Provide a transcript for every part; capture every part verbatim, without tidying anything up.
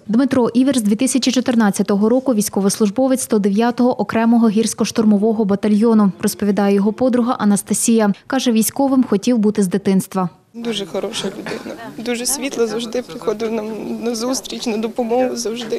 Дмитро Івер з дві тисячі чотирнадцятого року військовослужбовець сто дев'ятого окремого гірсько-штурмового батальйону, розповідає його подруга Анастасія. Каже, військовим хотів бути з дитинства. Дуже хороша людина, дуже світла, завжди приходив нам на зустріч, на допомогу завжди.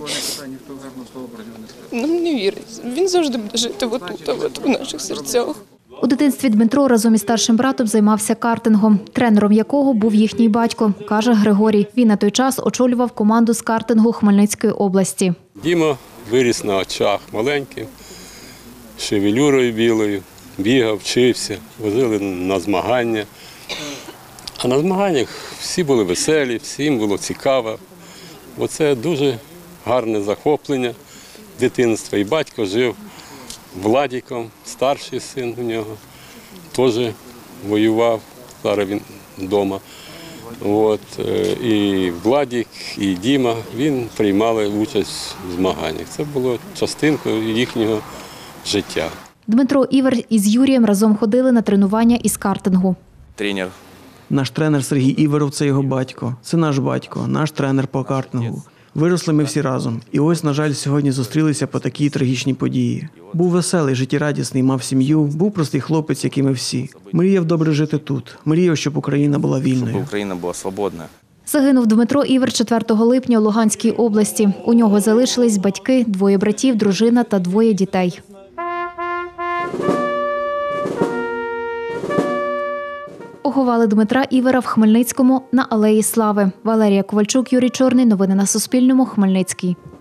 Нам не вірить. Він завжди буде жити отут, от у наших серцях. У дитинстві Дмитро разом із старшим братом займався картингом, тренером якого був їхній батько, каже Григорій. Він на той час очолював команду з картингу Хмельницької області. Діма виріс на очах маленьким, шевелюрою білою, бігав, вчився, возили на змагання. А на змаганнях всі були веселі, всім було цікаво. Оце дуже гарне захоплення дитинства. І батько жив Владіком, старший син у нього, теж воював, зараз він вдома. От, і Владік, і Діма, він приймали участь в змаганнях. Це було частинкою їхнього життя. Дмитро Івер із Юрієм разом ходили на тренування із картингу. Тренер. Наш тренер Сергій Іверов – це його батько. Це наш батько, наш тренер по картингу. Виросли ми всі разом. І ось, на жаль, сьогодні зустрілися по такій трагічній події. Був веселий, життєрадісний, мав сім'ю, був простий хлопець, як і ми всі. Мріяв добре жити тут. Мріяв, щоб Україна була вільною. Щоб Україна була свободна. Загинув Дмитро Івер четвертого липня у Луганській області. У нього залишились батьки, двоє братів, дружина та двоє дітей. Поховали Дмитра Івера в Хмельницькому на Алеї Слави. Валерія Ковальчук, Юрій Чорний. Новини на Суспільному. Хмельницький.